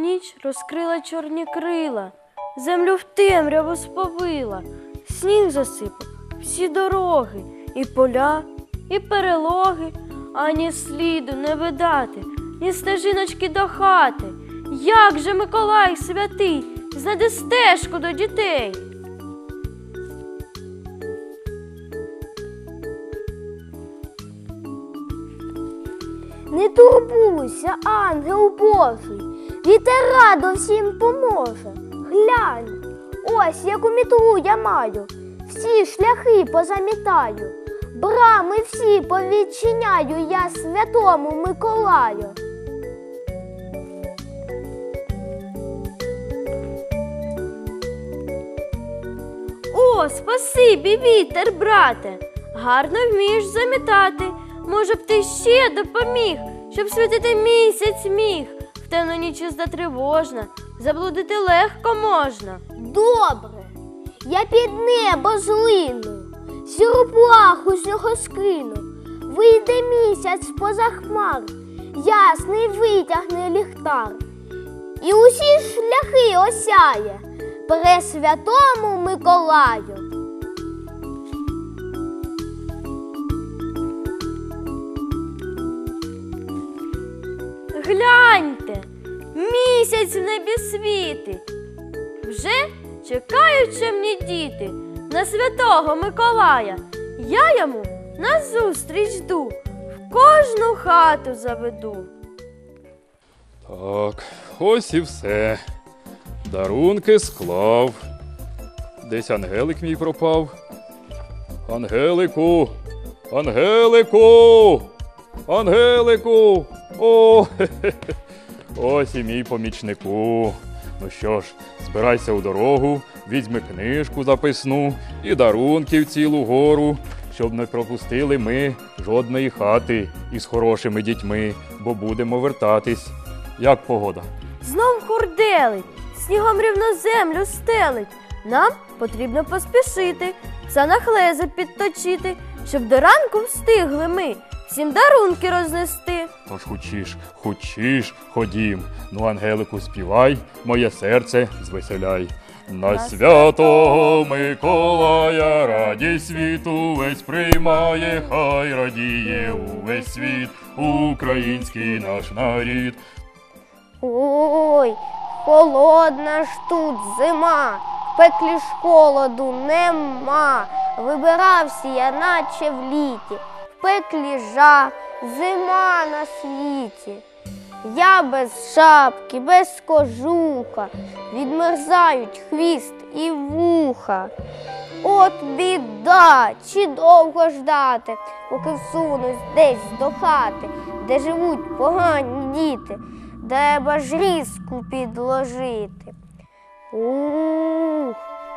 ніч розкрила чорні крила, землю в темряву сповила, сніг засипав всі дороги, і поля, і перелоги, ані сліду не видати, ні стежиночки до хати. Як же Миколай святий знайде стежку до дітей? Не турбуйся, ангел Божий, вітер радо всім поможе. Глянь, ось яку мітлу я маю, всі шляхи позамітаю, брами всі повідчиняю я святому Миколаю. О, спасибі, вітер, брате, гарно вмієш замітати. Може б ти ще допоміг, щоб світити місяць міг. В темну ніч ізда тривожна, заблудити легко можна. Добре, я під небо злину, сіру плаху з нього скину. Вийде місяць поза хмар, ясний витягне ліхтар. І усі шляхи осяє Пресвятому Миколаю. Гляньте, місяць в небі світить. Вже чекають чемні діти на святого Миколая. Я йому назустріч йду, в кожну хату заведу. Так, ось і все. Дарунки склав. Десь ангелик мій пропав. Ангелику! Ангелику! Ангелику! О, хе-хе-хе. Ось і мій помічнику. Ну що ж, збирайся у дорогу, візьми книжку записну і дарунків цілу гору, щоб не пропустили ми жодної хати із хорошими дітьми, бо будемо вертатись. Як погода? Знов хурделить, снігом рівно землю стелить. Нам потрібно поспішити, санахлези підточити, щоб до ранку встигли ми всім дарунки рознести. Тож хучіш, ходім. Ну, ангелику, співай, моє серце звеселяй. На святого Миколая радість світу весь приймає, хай радіє увесь світ, український наш нарід. Ой, холодна ж тут зима, в пеклі ж холоду нема. Вибирався я, наче в літі, в пеклі жах, зима на світі. Я без шапки, без кожуха, відмерзають хвіст і вуха. От біда, чи довго ждати, поки всунусь десь до хати, де живуть погані діти, треба ж різку підложити. Ух,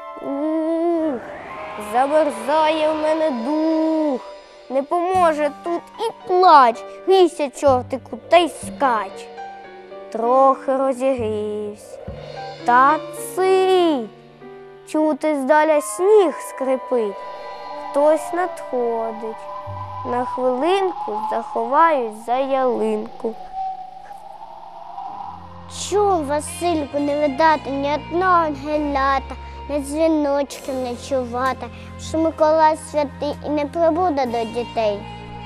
замерзає в мене дух, не поможе тут і плач, грійся, чортику, та й скач. Трохи розігрівсь, та цить, чути здаля сніг скрипить, хтось надходить, на хвилинку заховаюсь за ялинку. Чом, Васильку, не видати ні одного ангелята, ні дзвіночків не чувати, що Миколай святий і не прибуде до дітей.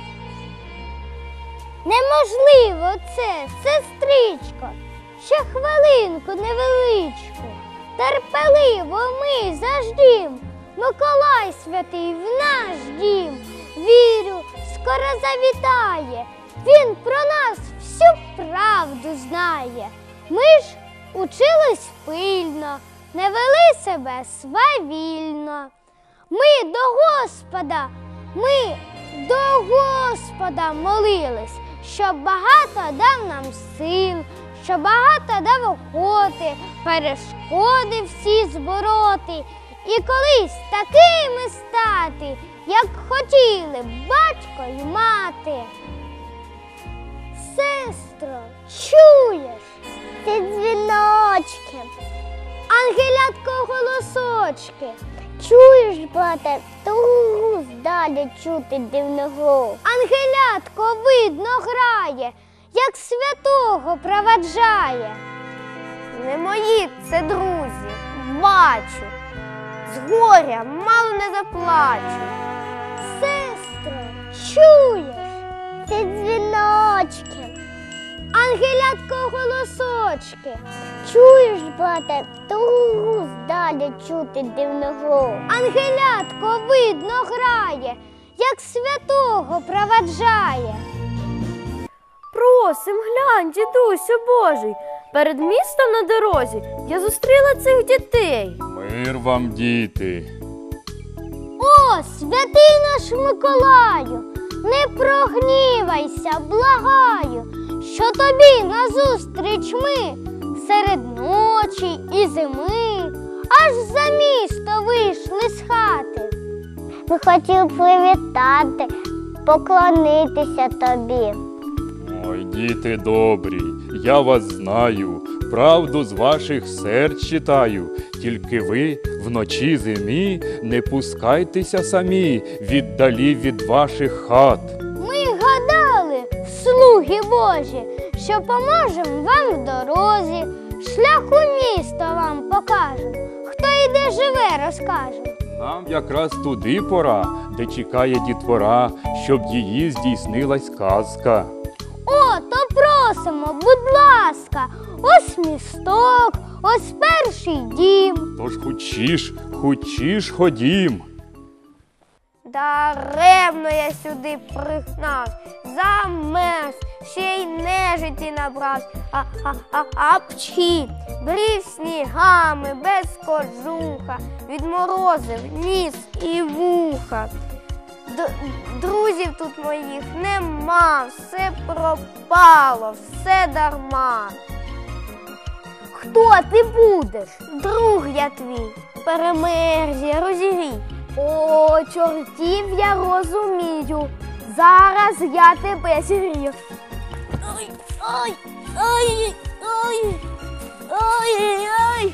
Неможливо це, сестричко, ще хвилинку невеличку. Терпеливо ми заждім, Миколай святий в наш дім. Вірю, скоро завітає, він про нас всю правду знає. Ми ж учились пильно, не вели себе свавільно. Ми до Господа молились, щоб багато дав нам сил, щоб багато дав охоти, перешкоди всі збороти. І колись такими стати, як хотіли батько й мати. Сестро, чуєш? Ці дзвіночки, Ангелятко голосочки. чуєш, брате, тугу здалі чути дивного. Ангелятко видно грає, як святого проваджає. Не мої це друзі, бачу. З горя мало не заплачу. Сестро, чуєш? Це дзвіночки. Ангелятко голосочки. Чуєш, брате, тугу здалі чути дивного. Ангелятко видно грає, як святого проваджає. Просим, глянь, дідусю Божий, перед містом на дорозі я зустріла цих дітей. Мир вам, діти. О, святий наш Миколаю, не прогнівайся, благаю, що тобі назустріч ми серед ночі і зими аж за місто вийшли з хати. Ми хотіли привітати, поклонитися тобі. Ой, діти добрі, я вас знаю, правду з ваших серць читаю. Тільки ви вночі зимі не пускайтеся самі, віддалі від ваших хат. Ми гадали, слуги Божі, що поможем вам в дорозі, шлях у місто вам покажем, хто і де живе, розкажем. Нам якраз туди пора, де чекає дітвора, щоб її здійснилась казка. О, то просимо, будь ласка, ось місток, ось перший дім. Тож хучіш ходім. Даремно я сюди пригнав, замерз, ще й нежиті набрав, апчхі, брів снігами, без кожуха, відморозив ніс і вуха. Друзів тут моїх нема, все пропало, все дарма. Хто ти будеш? Друг я твій, перемерз я, розігрій. О, чортів я розумію, зараз я тебе зігрію. Ой, ой, ой, ой, ой, ой.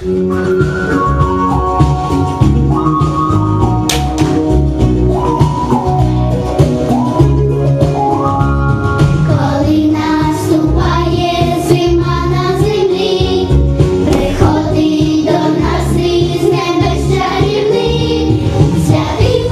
Коли наступає зима на землі, приходить до нас із небес чарівний. Святий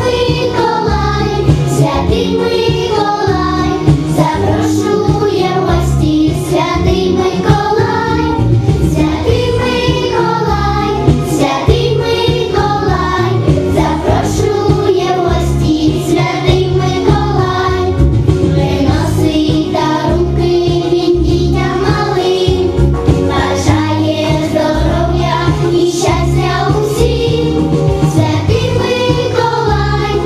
Миколай, запрошує в гості, святий Миколай, святий Миколай, святий Миколай, запрошує в гості, святий Миколай. Приносить дарунки він дітям малим, бажає здоров'я і щастя усім. Святий Миколай,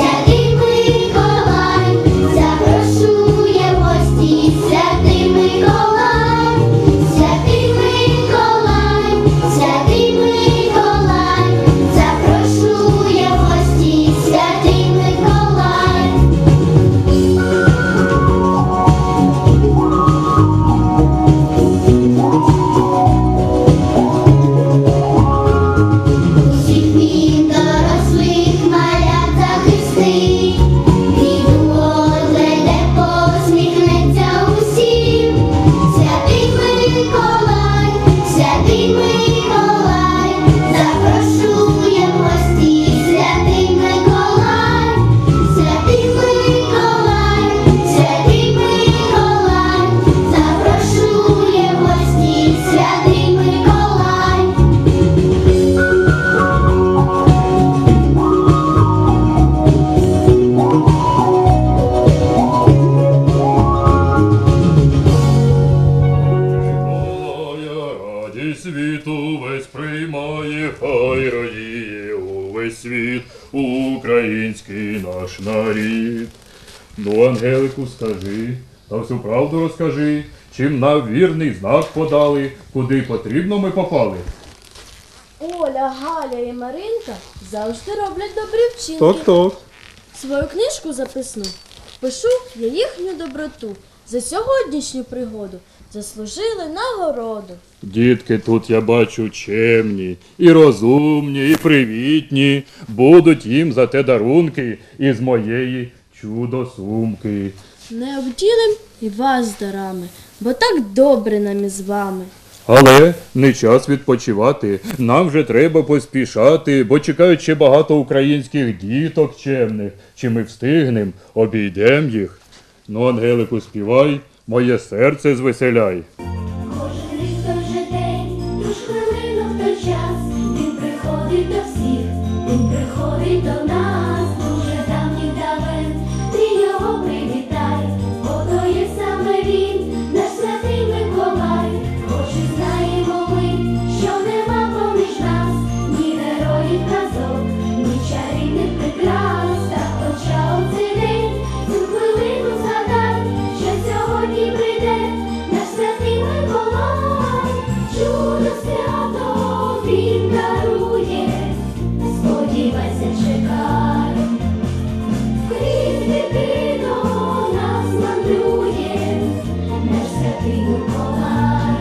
запрошує в гості, святий Миколай, святий Миколай, запрошує в гості, святий Миколай. Усіх він дорослих малят захистить, від одведе посміхнеться усім. Святий Миколай, запрошує в гості, святий Миколай, святий Миколай, запрошує в гості, святий Миколай. Миколая, радість світу весь приймає, хай радіє увесь світ, український наш нарід. Ну, Ангелику, скажи, та всю правду розкажи, чим нам вірний знак подали, куди потрібно ми попали. Оля, Галя і Маринка завжди роблять добрі вчинки. Так. Свою книжку записну. Пишу я їхню доброту. За сьогоднішню пригоду заслужили нагороду. Дітки тут я бачу чемні, і розумні, і привітні. Будуть їм за те дарунки із моєї чудо-сумки. Не обділим і вас дарами, бо так добре нам із вами. Але не час відпочивати, нам вже треба поспішати, бо чекають ще багато українських діток чемних. Чи ми встигнем, обійдем їх. Ну, Ангелику, співай, моє серце звеселяй. Кожен рік той же день, ту ж хвилину в той час, він приходить до всіх, він приходить до нас, дуже давніх давен, ти його привітай, бо то є саме він, наш святий Миколай. Хоч і знаємо ми, що нема поміж нас ні героїв казок, ні чарівних прикрас, та хоча у цей день, цю хвилину згадай, що сьогодні прийде наш святий Миколай. Чудо свято він дарує, сподівайся, чекай. Крізь віки до нас мандрує наш святий Миколай.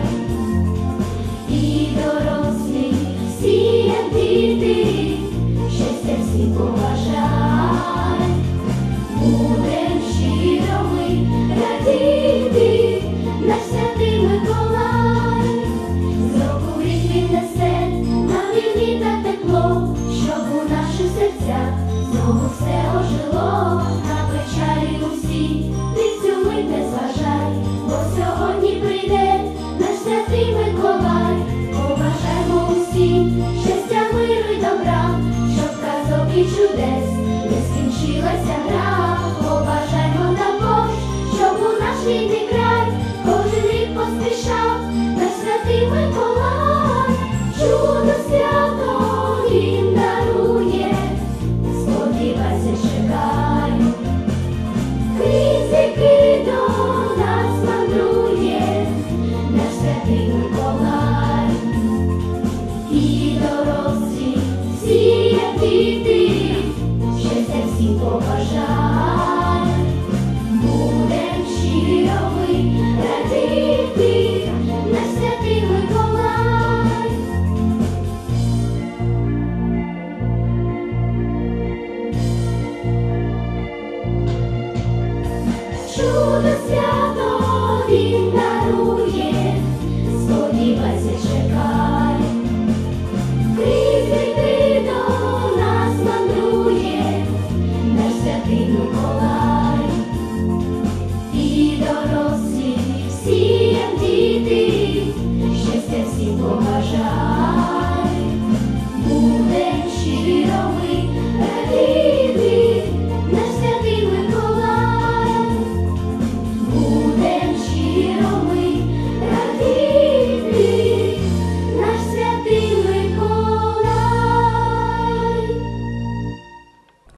І дорослі, всі як діти, щастя всім побажай. Будем щиро ми радіти, наш святий Миколай. З року в рік він несе нам вірні та тепло, щоб у наших серцях знову все ожило. На печалі усі, ти цю мить не зважай, бо сьогодні прийде наш святий Миколай. Побажаймо усім щастя, миру й добра, щоб казок і чудес не скінчилася гра. Побажаймо також, щоб у наш рідний край кожен рік поспішав наш святий Миколай. Чудо свято він дарує, сподівайся, чекай. Крізь віки до нас мандрує наш святий Миколай. І дорослі, всі як діти, щастя всім побажай. Будем щиро ми радіти, наш святий Миколай. Чудо свято він дарує, сподівайся, чекай. Крізь віки до нас мандрує наш святий Миколай. І дорослі, всі як діти, щастя всім побажай.